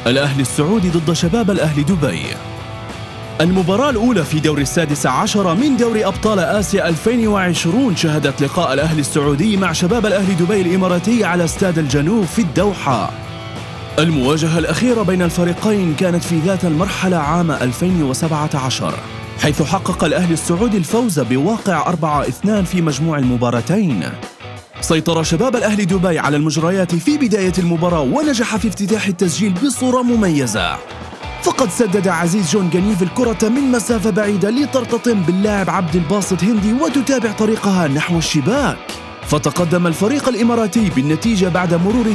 الأهلي السعودي ضد شباب الأهلي دبي. المباراة الأولى في دور السادس عشر من دوري أبطال آسيا 2020 شهدت لقاء الأهلي السعودي مع شباب الأهلي دبي الإماراتي على استاد الجنوب في الدوحة. المواجهة الأخيرة بين الفريقين كانت في ذات المرحلة عام 2017، حيث حقق الأهلي السعودي الفوز بواقع 4-2 في مجموع المباراتين. سيطر شباب الأهلي دبي على المجريات في بداية المباراة ونجح في افتتاح التسجيل بصورة مميزة، فقد سدد عزيز جون جنيف الكرة من مسافة بعيدة لترتطم باللاعب عبد الباسط هندي وتتابع طريقها نحو الشباك، فتقدم الفريق الإماراتي بالنتيجة بعد مرور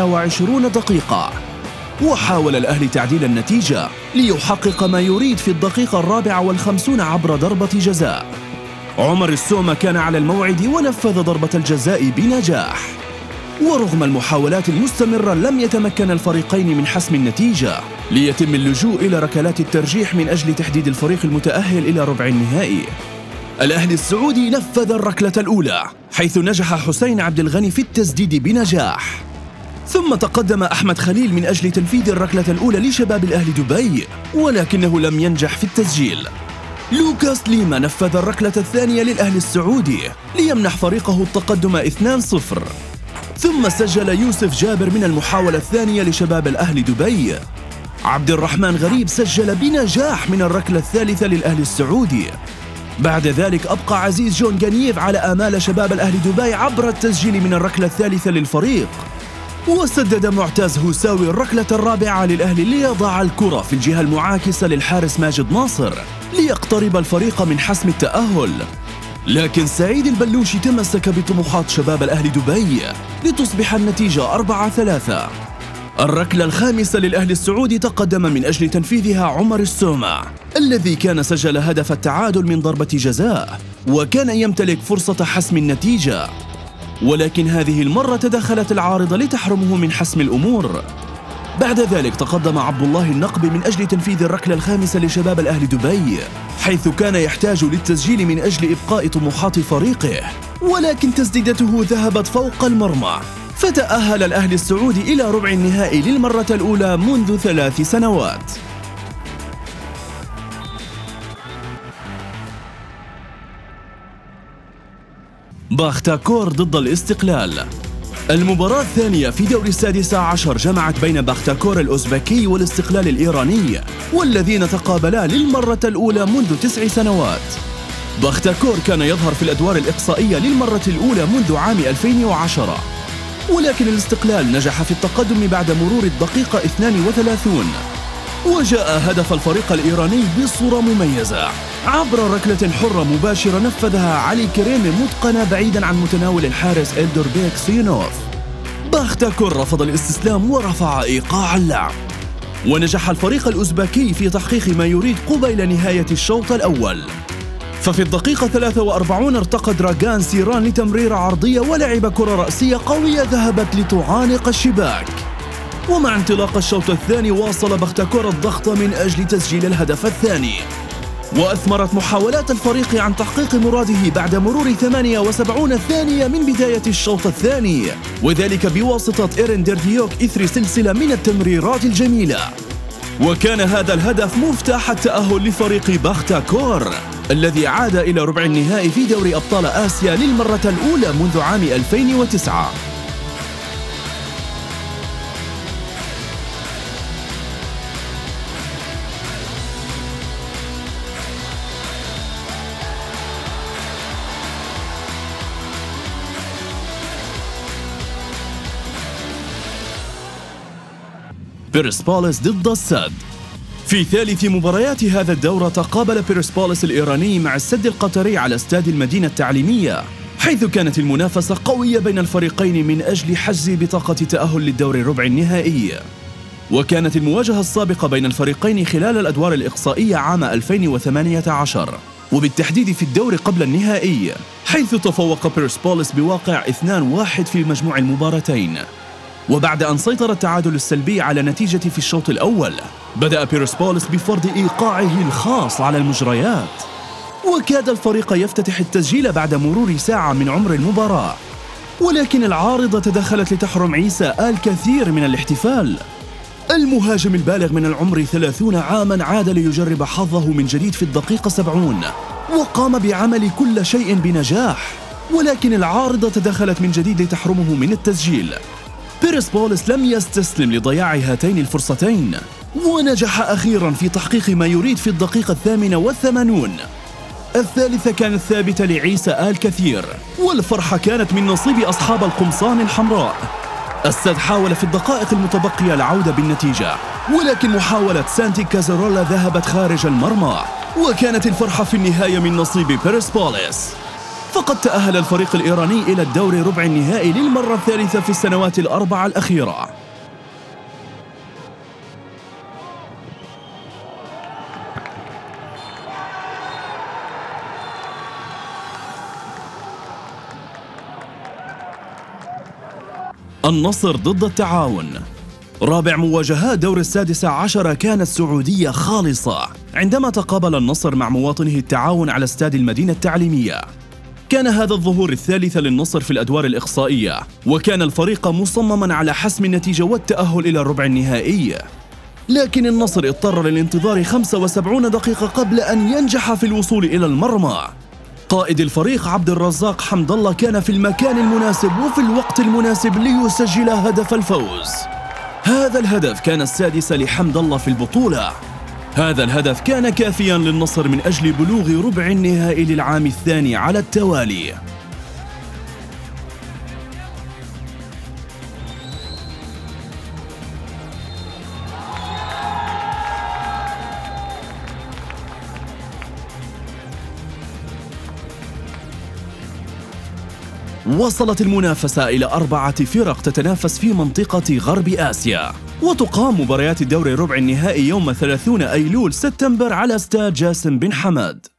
28 دقيقة. وحاول الأهلي تعديل النتيجة ليحقق ما يريد في الدقيقة 54 عبر ضربة جزاء. عمر السومة كان على الموعد ونفذ ضربة الجزاء بنجاح. ورغم المحاولات المستمرة لم يتمكن الفريقين من حسم النتيجة، ليتم اللجوء إلى ركلات الترجيح من أجل تحديد الفريق المتأهل إلى ربع النهائي. الأهلي السعودي نفذ الركلة الأولى، حيث نجح حسين عبد الغني في التسديد بنجاح، ثم تقدم أحمد خليل من أجل تنفيذ الركلة الأولى لشباب الأهلي دبي، ولكنه لم ينجح في التسجيل. لوكاس ليما نفذ الركلة الثانية للأهلي السعودي ليمنح فريقه التقدم 2-0، ثم سجل يوسف جابر من المحاولة الثانية لشباب الأهلي دبي. عبد الرحمن غريب سجل بنجاح من الركلة الثالثة للأهلي السعودي. بعد ذلك أبقى عزيز جون جنيف على آمال شباب الأهلي دبي عبر التسجيل من الركلة الثالثة للفريق، وسدد معتز هوساوي الركلة الرابعة للأهلي ليضع الكرة في الجهة المعاكسة للحارس ماجد ناصر ليقترب الفريق من حسم التأهل. لكن سعيد البلوشي تمسك بطموحات شباب الأهلي دبي لتصبح النتيجة 4-3. الركلة الخامسة للأهلي السعودي تقدم من أجل تنفيذها عمر السومة، الذي كان سجل هدف التعادل من ضربة جزاء وكان يمتلك فرصة حسم النتيجة، ولكن هذه المرة تدخلت العارضة لتحرمه من حسم الأمور. بعد ذلك تقدم عبد الله النقبي من أجل تنفيذ الركلة الخامسة لشباب الأهلي دبي، حيث كان يحتاج للتسجيل من أجل إبقاء طموحات فريقه، ولكن تسديدته ذهبت فوق المرمى، فتأهل الأهلي السعودي إلى ربع النهائي للمرة الأولى منذ 3 سنوات. باختاكور ضد الاستقلال. المباراة الثانية في دور السادس عشر جمعت بين باختاكور الأوزبكي والاستقلال الإيراني، والذين تقابلا للمرة الأولى منذ 9 سنوات. باختاكور كان يظهر في الأدوار الإقصائية للمرة الأولى منذ عام 2010، ولكن الاستقلال نجح في التقدم بعد مرور الدقيقة 32، وجاء هدف الفريق الإيراني بصورة مميزة عبر ركلة حرة مباشرة نفذها علي كريم متقنة بعيدا عن متناول الحارس إلدوربيك سينوف. باختاكور رفض الاستسلام ورفع إيقاع اللعب، ونجح الفريق الأوزبكي في تحقيق ما يريد قبيل نهاية الشوط الأول. ففي الدقيقة 43 ارتقى دراغان سيران لتمرير عرضية ولعب كرة رأسية قوية ذهبت لتعانق الشباك. ومع انطلاق الشوط الثاني واصل باختاكور الضغط من أجل تسجيل الهدف الثاني، وأثمرت محاولات الفريق عن تحقيق مراده بعد مرور 78 ثانية من بداية الشوط الثاني، وذلك بواسطة إيرين ديرديوك إثر سلسلة من التمريرات الجميلة. وكان هذا الهدف مفتاح التأهل لفريق باختاكور، الذي عاد إلى ربع النهائي في دوري أبطال آسيا للمرة الأولى منذ عام 2009. بيرسبوليس ضد السد. في ثالث مباريات هذا الدورة تقابل بيرسبوليس الإيراني مع السد القطري على استاد المدينة التعليمية، حيث كانت المنافسة قوية بين الفريقين من أجل حجز بطاقة تأهل للدور الربع النهائي. وكانت المواجهة السابقة بين الفريقين خلال الأدوار الإقصائية عام 2018، وبالتحديد في الدور قبل النهائي، حيث تفوق بيرسبوليس بواقع 2-1 في مجموع المباراتين. وبعد أن سيطر التعادل السلبي على نتيجة في الشوط الأول، بدأ بيرسبوليس بفرض إيقاعه الخاص على المجريات، وكاد الفريق يفتتح التسجيل بعد مرور ساعة من عمر المباراة، ولكن العارضة تدخلت لتحرم عيسى الكثير من الاحتفال. المهاجم البالغ من العمر 30 عاماً عاد ليجرب حظه من جديد في الدقيقة 70 وقام بعمل كل شيء بنجاح، ولكن العارضة تدخلت من جديد لتحرمه من التسجيل. بيرسبوليس لم يستسلم لضياع هاتين الفرصتين ونجح أخيراً في تحقيق ما يريد في الدقيقة 88. الثالثة كانت ثابتة لعيسى آل كثير، والفرحة كانت من نصيب أصحاب القمصان الحمراء. السد حاول في الدقائق المتبقية العودة بالنتيجة، ولكن محاولة سانتي كازارولا ذهبت خارج المرمى، وكانت الفرحة في النهاية من نصيب بيرسبوليس. فقد تأهل الفريق الإيراني إلى الدور ربع النهائي للمرة الثالثة في السنوات الأربعة الأخيرة. النصر ضد التعاون. رابع مواجهات دور السادسة عشر كانت سعودية خالصة عندما تقابل النصر مع مواطنه التعاون على استاد المدينة التعليمية. كان هذا الظهور الثالث للنصر في الأدوار الإقصائية، وكان الفريق مصمما على حسم النتيجة والتأهل إلى الربع النهائي، لكن النصر اضطر للانتظار 75 دقيقة قبل أن ينجح في الوصول إلى المرمى. قائد الفريق عبد الرزاق حمد الله كان في المكان المناسب وفي الوقت المناسب ليسجل هدف الفوز. هذا الهدف كان السادس لحمد الله في البطولة. هذا الهدف كان كافيا للنصر من أجل بلوغ ربع النهائي للعام الثاني على التوالي. وصلت المنافسة إلى 4 فرق تتنافس في منطقة غرب آسيا، وتقام مباريات الدور ربع النهائي يوم 30 أيلول سبتمبر على استاد جاسم بن حماد.